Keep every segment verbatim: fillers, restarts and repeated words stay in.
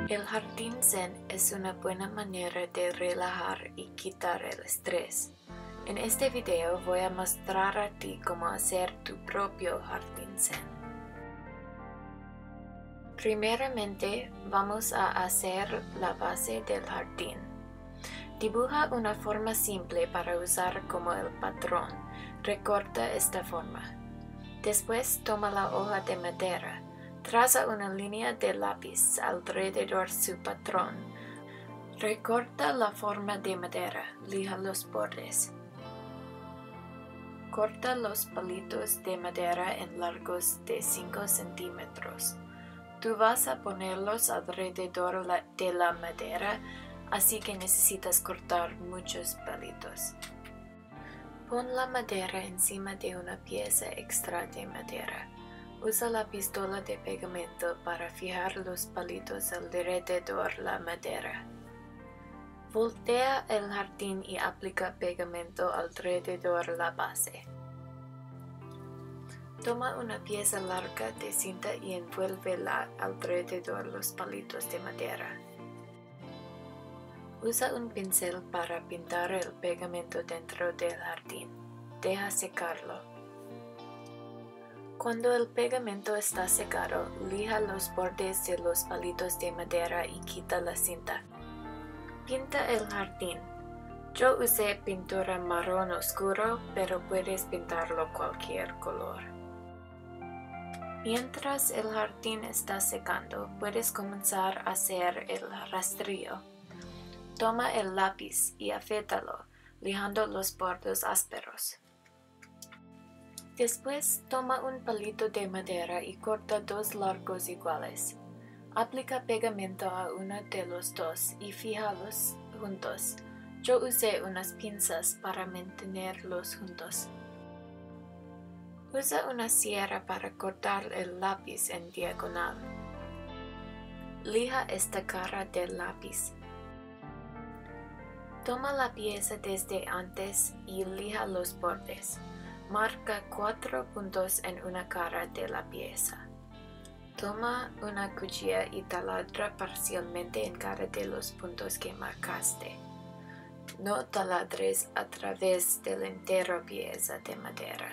El jardín zen es una buena manera de relajar y quitar el estrés. En este video voy a mostrar a ti cómo hacer tu propio jardín zen. Primeramente vamos a hacer la base del jardín. Dibuja una forma simple para usar como el patrón. Recorta esta forma. Después toma la hoja de madera. Traza una línea de lápiz alrededor su patrón. Recorta la forma de madera. Lija los bordes. Corta los palitos de madera en largos de cinco centímetros. Tú vas a ponerlos alrededor de la madera, así que necesitas cortar muchos palitos. Pon la madera encima de una pieza extra de madera. Usa la pistola de pegamento para fijar los palitos alrededor de la madera. Voltea el jardín y aplica pegamento alrededor de la base. Toma una pieza larga de cinta y envuélvela alrededor de los palitos de madera. Usa un pincel para pintar el pegamento dentro del jardín. Deja secarlo. Cuando el pegamento está secado, lija los bordes de los palitos de madera y quita la cinta. Pinta el jardín. Yo usé pintura marrón oscuro, pero puedes pintarlo cualquier color. Mientras el jardín está secando, puedes comenzar a hacer el rastrillo. Toma el lápiz y afétalo, lijando los bordes ásperos. Después, toma un palito de madera y corta dos largos iguales. Aplica pegamento a uno de los dos y fíjalos juntos. Yo usé unas pinzas para mantenerlos juntos. Usa una sierra para cortar el lápiz en diagonal. Lija esta cara del lápiz. Toma la pieza desde antes y lija los bordes. Marca cuatro puntos en una cara de la pieza. Toma una cuchilla y taladra parcialmente en cada de los puntos que marcaste. No taladres a través de la entera pieza de madera.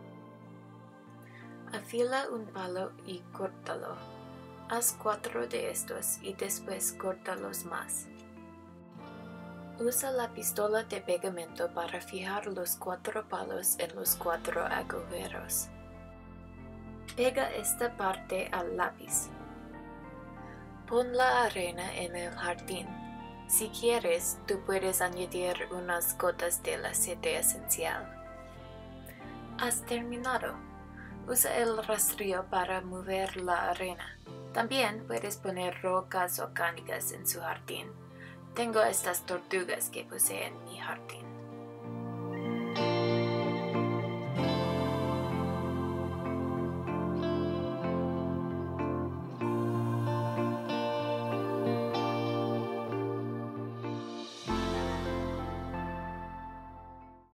Afila un palo y córtalo. Haz cuatro de estos y después córtalos más. Usa la pistola de pegamento para fijar los cuatro palos en los cuatro agujeros. Pega esta parte al lápiz. Pon la arena en el jardín. Si quieres, tú puedes añadir unas gotas del aceite esencial. Has terminado. Usa el rastrillo para mover la arena. También puedes poner rocas orgánicas en su jardín. Tengo estas tortugas que puse en mi jardín.